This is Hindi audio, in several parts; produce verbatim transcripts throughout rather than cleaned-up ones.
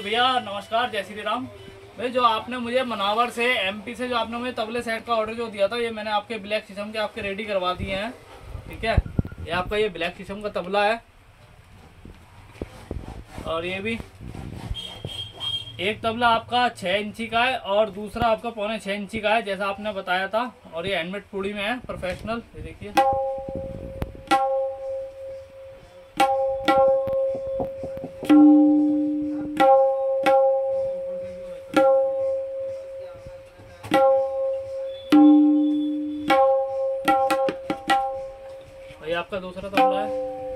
भैया नमस्कार, जय श्री राम। भाई जो आपने मुझे मनावर से एमपी से जो आपने मुझे तबले सेट का ऑर्डर जो दिया था, ये मैंने आपके ब्लैक शीशम के आपके रेडी करवा दिए हैं। ठीक है, ये आपका ये ब्लैक शीशम का तबला है और ये भी एक तबला आपका छः इंची का है और दूसरा आपका पौने छः इंची का है जैसा आपने बताया था। और ये हैंडमेड पूड़ी में है, प्रोफेशनल। ये देखिए ये आपका दूसरा तबला है।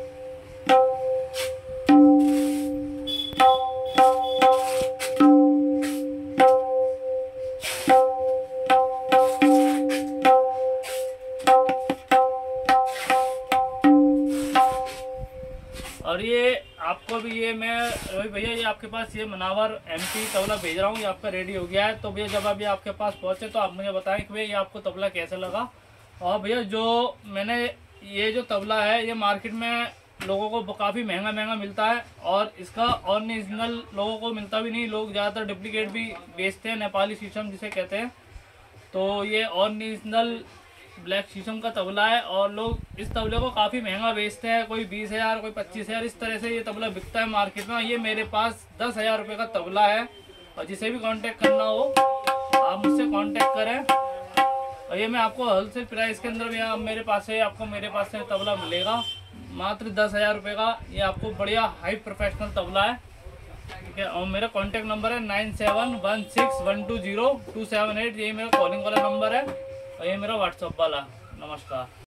और ये आपको भी ये मैं रोहित भैया ये आपके पास ये मनावर एमपी तबला भेज रहा हूँ, ये आपका रेडी हो गया है। तो भैया जब आप ये आपके पास पहुँचे तो आप मुझे बताएं कि भैया ये आपको तबला कैसा लगा। और भैया जो मैंने ये जो तबला है ये मार्केट में लोगों को काफ़ी महंगा महंगा मिलता है और इसका ओरिजिनल लोगों को मिलता भी नहीं। लोग ज़्यादातर डुप्लीकेट भी बेचते हैं, नेपाली शीशम जिसे कहते हैं। तो ये ओरिजिनल ब्लैक शीशम का तबला है और लोग इस तबले को काफ़ी महंगा बेचते हैं, कोई बीस हज़ार कोई पच्चीस हज़ार इस तरह से ये तबला बिकता है मार्केट में। ये मेरे पास दस हज़ार रुपये का तबला है और जिसे भी कांटेक्ट करना हो आप मुझसे कांटेक्ट करें। और ये मैं आपको होलसेल प्राइस के अंदर भी आप मेरे पास से आपको मेरे पास से तबला मिलेगा मात्र दस हज़ार रुपये का। ये आपको बढ़िया हाई प्रोफेशनल तबला है। ठीक है, और मेरा कांटेक्ट नंबर है nine seven one six one two zero two seven eight. यही मेरा कॉलिंग वाला नंबर है और ये मेरा व्हाट्सअप वाला। नमस्कार।